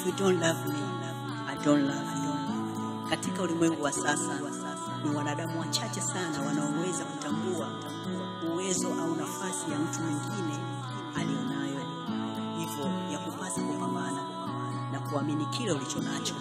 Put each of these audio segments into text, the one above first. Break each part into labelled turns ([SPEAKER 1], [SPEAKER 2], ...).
[SPEAKER 1] If you don't love me, I don't love you. Katika ulimwengu wa sasa ni wanadamu wachache sana wanaoweza kutambua uwezo au nafasi ya mtu mwingine alionayo. Hivyo ya kupasa kupambana na kuamini kile ulichonacho.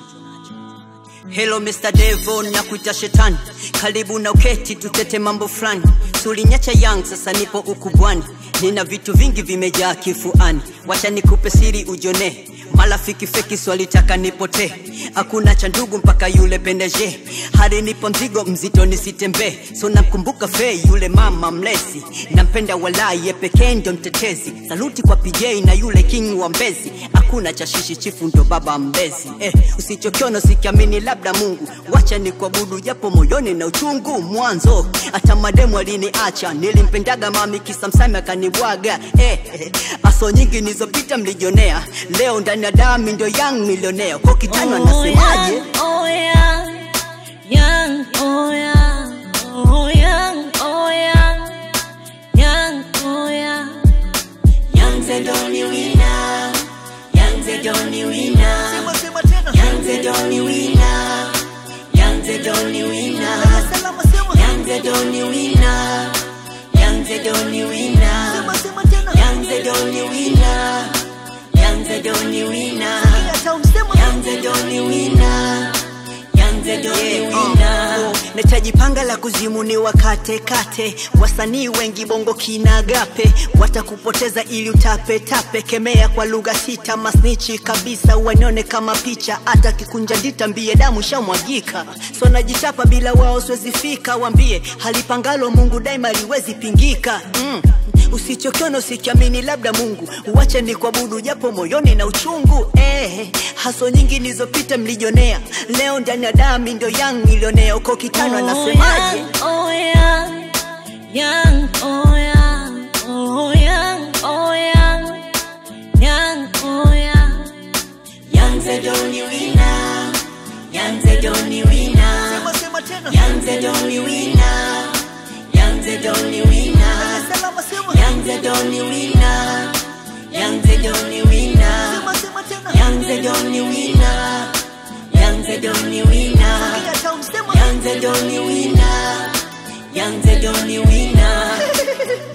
[SPEAKER 1] Hello Mr. Devil, nakuita shetani. Karibu na uketi tutete mambo fulani. Sulinyacha young sasa nipo ukubwani. Nina vitu vingi vimejaa kifuani. Wacha nikupe siri ujone. Marafiki feki swalitaka nipote. Hakuna cha ndugu mpaka yule pendeje. Hadi nipo mzigo mzito nisitembe. So namkumbuka Faye yule mama mlezi. Nampenda walai ye pekee ndo mtetezi. Saluti kwa PJ na yule king wa Mbezi. Hakuna cha shishi chifu ndo baba mbezi. Usichokiona sikiamini labda Mungu. Wacha nikuabudu japo moyoni na uchungu. Mwanzo hata mademu aliniacha. Nilimpendaga mami kisa msame akanibwaga. Aso nyingi nizopita mlijionea. Leo ndani ya damu ndio young millionaire. Kwa kitano anasemaje?
[SPEAKER 2] Oh young, young, oh young, oh young, oh young, young, oh young. Young the only winner, young the only winner, young the only winner, young the only winner, young the only winner, young the only winner, young the only winner, young the only winner, young the only winner, young the only winner.
[SPEAKER 1] Netajipanga la kuzimu ni wakate kate. Wasanii wengi bongo kinagape. Watakupoteza ili utape tape. Kemea kwa lugha sita masnichi kabisa. Wanione kama picha hata kikunja ndita mbie damu shamwagika. So najitapa bila wao siwezi fika. Wambie halipangalo Mungu daima liwezi pingika. Usichokiona usikiamini labda Mungu. Uwache ni kuabudu japo moyoni na uchungu. Haso nyingi nizopita mlijionea. Leo ndani ya damu ndio young millionaire. Uko kitano anasemaje?
[SPEAKER 2] Oh young, young, oh young, oh young, oh young, young, oh young. Young the only winner, young the only winner, young the only winner, young the only winner, young the only winner, young the only winner, young the only winner, young the only winner, young the only winner, young the only winner.